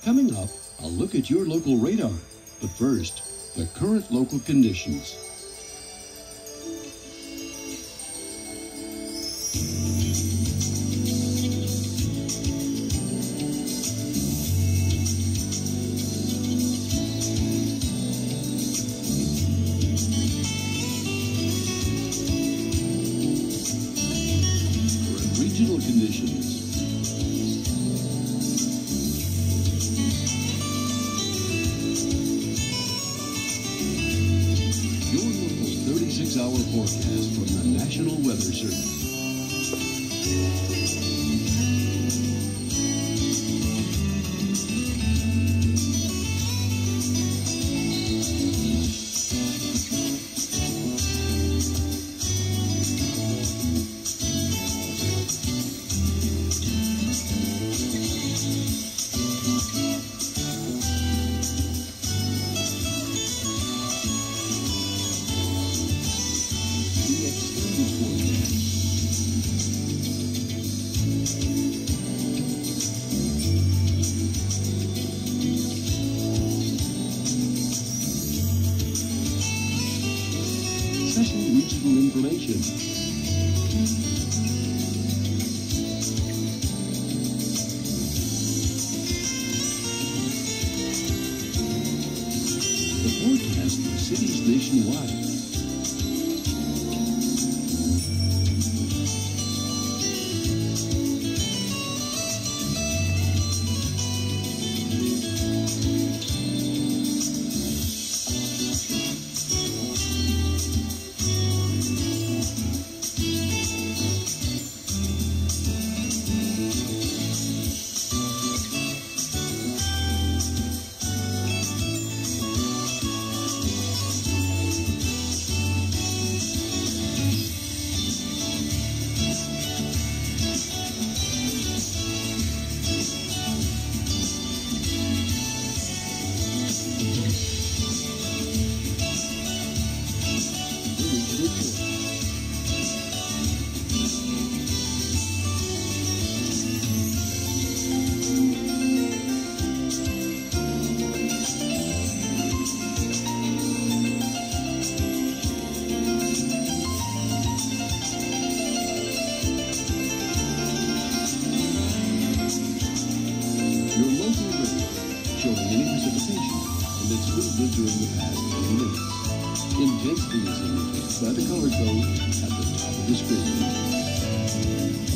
Coming up, a look at your local radar. But first, the current local conditions. Current regional conditions. Your local 36-hour forecast from the National Weather Service. The extended forecast. Special regional information. The forecast for cities nationwide. Your local radar showing any precipitation and its movement during the past 30 minutes. Intensity is indicated by the color code at the top of the screen.